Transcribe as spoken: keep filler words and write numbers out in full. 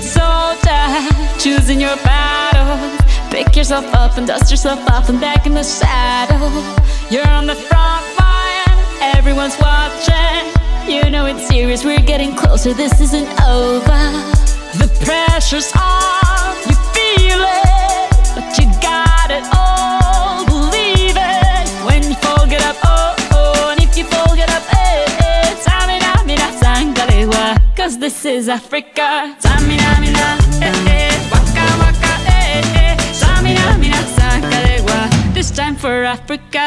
soldier, choosing your battles. Pick yourself up and dust yourself off and back in the saddle. You're on the front line, everyone's watching. You know it's serious, we're getting closer, this isn't over. The pressure's on, you feel it, but you got it all, believe it. When you fall, get up, oh, oh, and if you fall, get up, eh, eh. Samina, mina, sangalewa, cause this is Africa. Samina, mina, eh, eh, waka, waka, eh, eh. Samina, mina, sangalewa, this time for Africa.